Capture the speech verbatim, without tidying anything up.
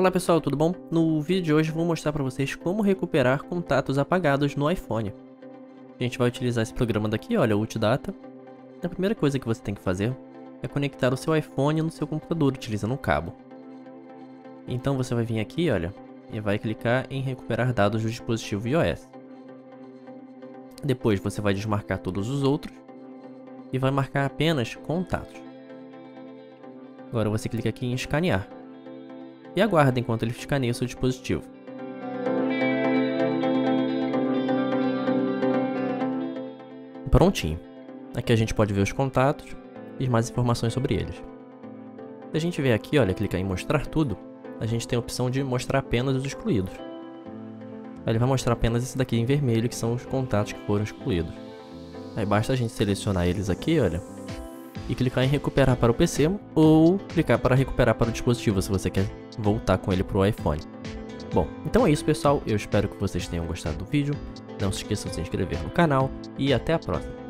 Olá pessoal, tudo bom? No vídeo de hoje vou mostrar para vocês como recuperar contatos apagados no iPhone. A gente vai utilizar esse programa daqui, olha, o Ultidata. A primeira coisa que você tem que fazer é conectar o seu iPhone no seu computador utilizando um cabo. Então você vai vir aqui, olha, e vai clicar em recuperar dados do dispositivo iOS. Depois você vai desmarcar todos os outros e vai marcar apenas contatos. Agora você clica aqui em escanear. E aguarda enquanto ele escaneia o seu dispositivo. Prontinho. Aqui a gente pode ver os contatos e mais informações sobre eles. Se a gente vier aqui, olha, clicar em mostrar tudo, a gente tem a opção de mostrar apenas os excluídos. Aí ele vai mostrar apenas esse daqui em vermelho, que são os contatos que foram excluídos. Aí basta a gente selecionar eles aqui, olha, e clicar em recuperar para o P C ou clicar para recuperar para o dispositivo, se você quer voltar com ele para o iPhone. Bom, então é isso pessoal, eu espero que vocês tenham gostado do vídeo, não se esqueçam de se inscrever no canal e até a próxima.